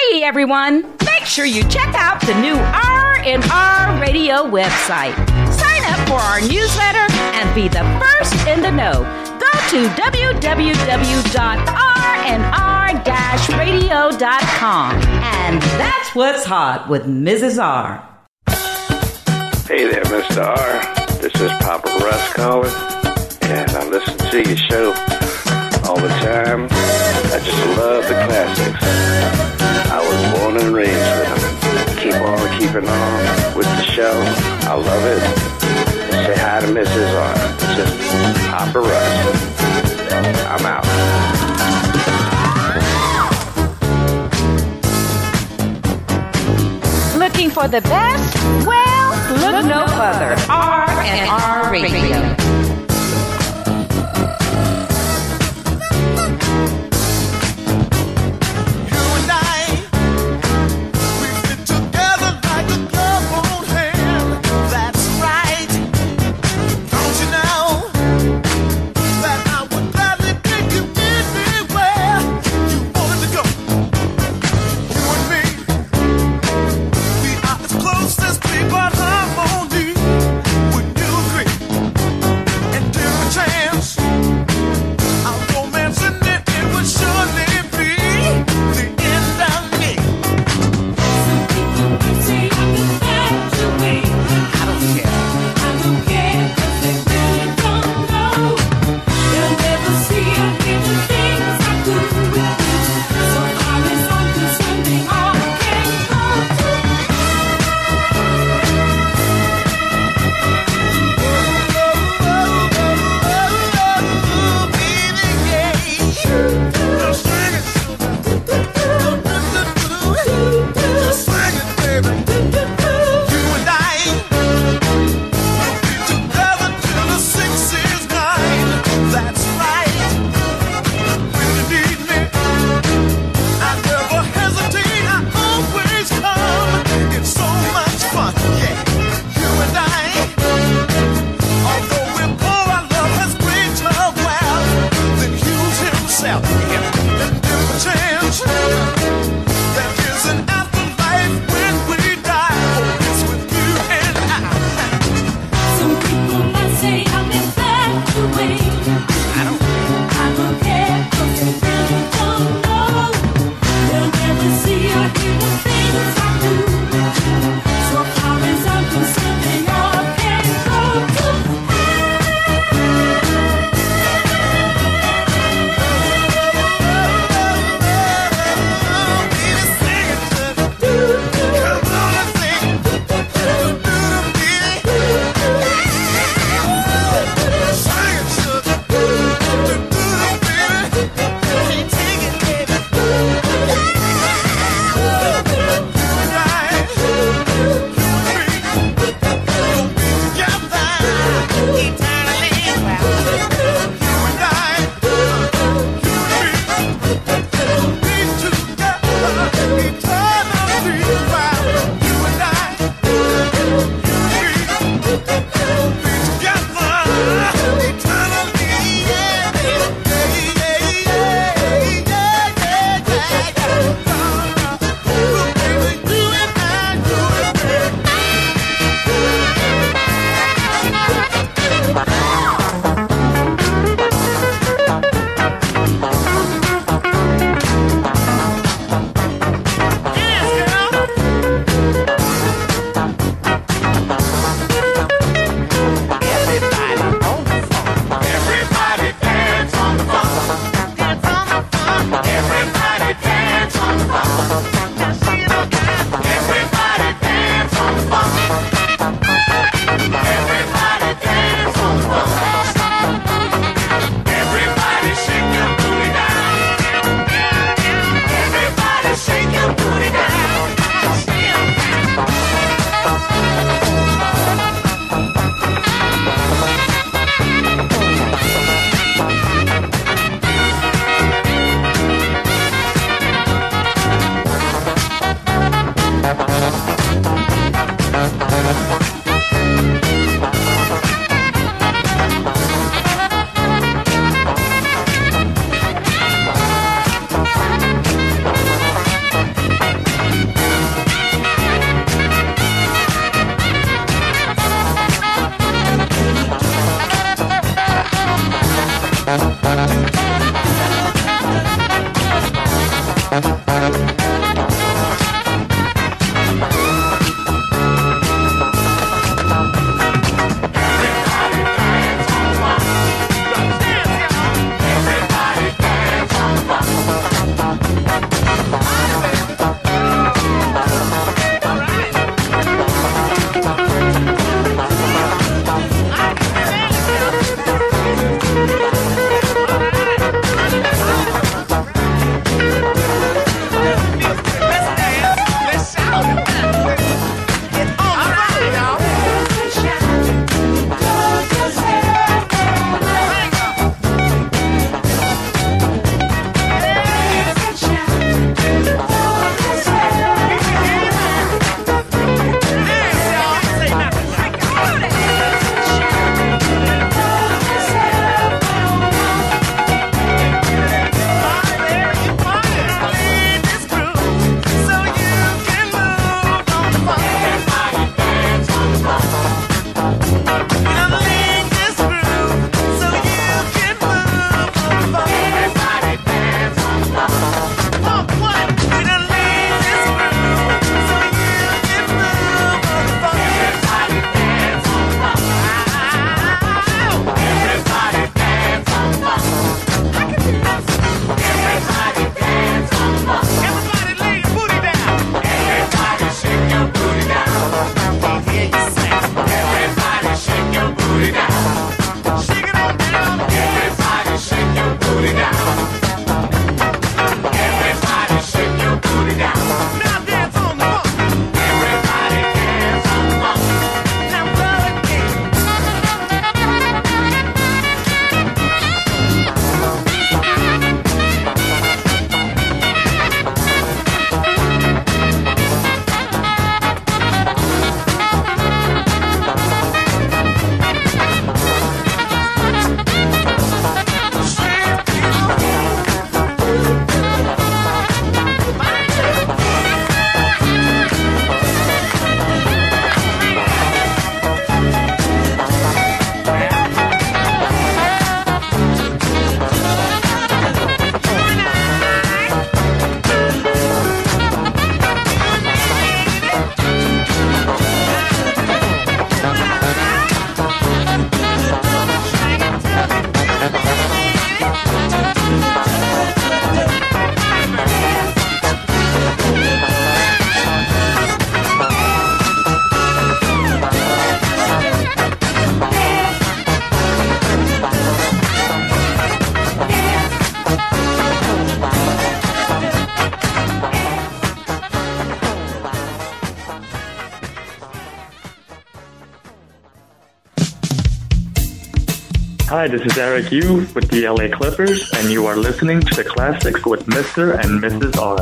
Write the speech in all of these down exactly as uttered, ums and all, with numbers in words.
Hey, everyone. Make sure you check out the new R and R Radio website. Sign up for our newsletter and be the first in the know. Go to w w w dot r and r dash radio dot com. And that's what's hot with Missus R. Hey there, Mister R. This is Papa Russ calling, and I listen to your show all the time. I just love the classics. I was born and raised with them. Keep on keeping on with the show. I love it. Say hi to Missus R. This is Papa Russ. I'm out. Looking for the best? Well, look no further. R and R Radio. Closest people harmony, would you agree? Hi, this is Eric Yu with the L A Clippers, and you are listening to the classics with Mister and Missus R.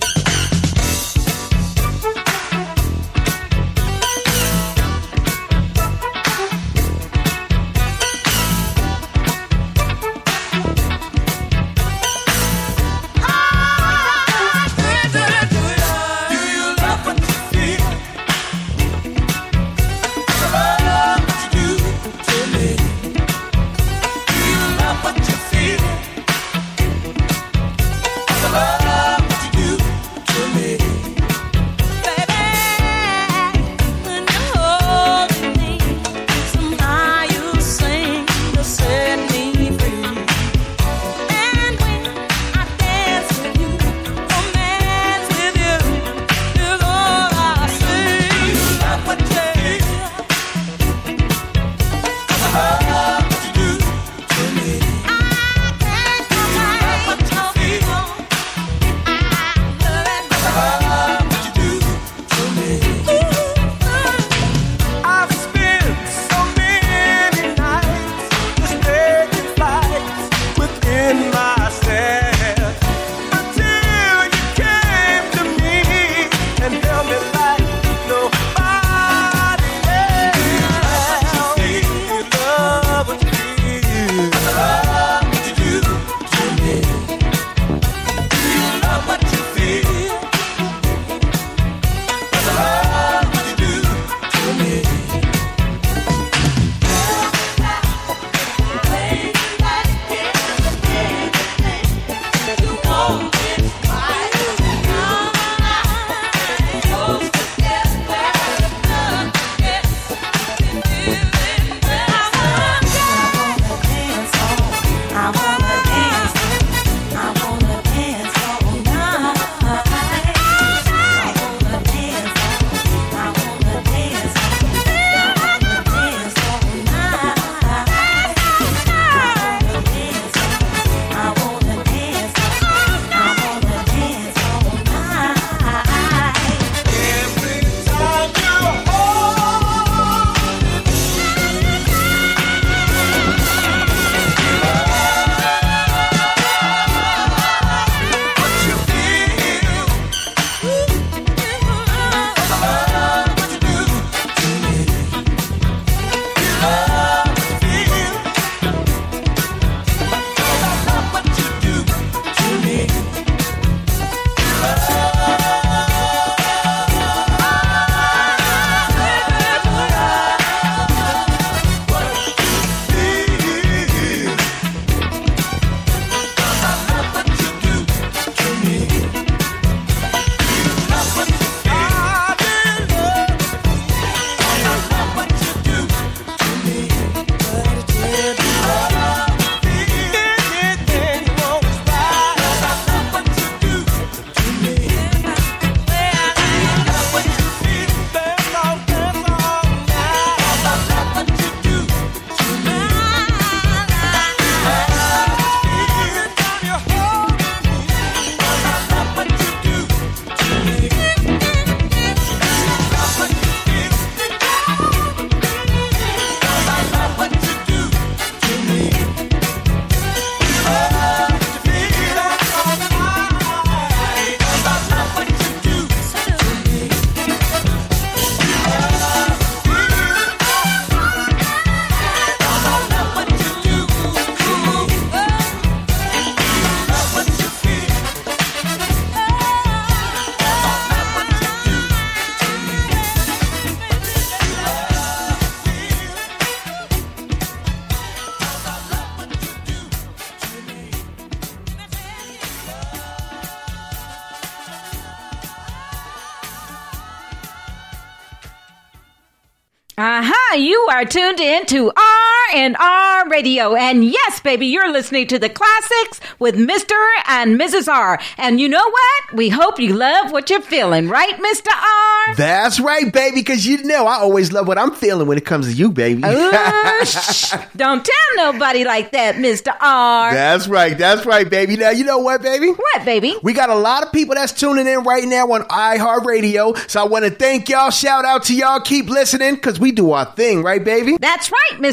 Aha, you are tuned in to R and R Radio. And yes, baby, you're listening to the classics with Mister and Missus R. And you know what? We hope you love what you're feeling, right, Mister R? That's right, baby, because you know I always love what I'm feeling when it comes to you, baby. Ooh, shh. Don't tell nobody like that, Mister R. That's right, that's right, baby. Now, you know what, baby? What, baby? We got a lot of people that's tuning in right now on iHeartRadio, so I want to thank y'all. Shout out to y'all. Keep listening, because we do our thing, right, baby? That's right, Mister R.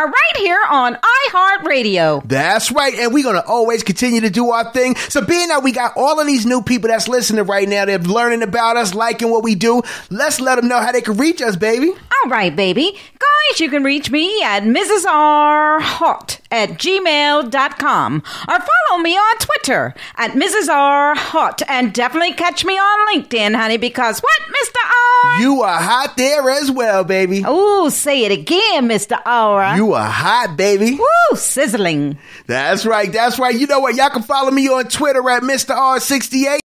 R right here on iHeartRadio. That's right, and we're going to always continue to do our thing. So being that we got all of these new people that's listening right now, they're learning about us, liking what we do, let's let them know how they can reach us, baby. All right, baby. Guys, you can reach me at Missus R Hot at gmail dot com or follow me on Twitter at Missus R Hot, and definitely catch me on LinkedIn, honey, because what, Mister R? You are hot there as well, baby. Ooh, say it again, Mister R. You are hot, baby. Woo, sizzling. That's right, that's right. You know what? Y'all can follow me on Twitter at Mister R sixty-eight.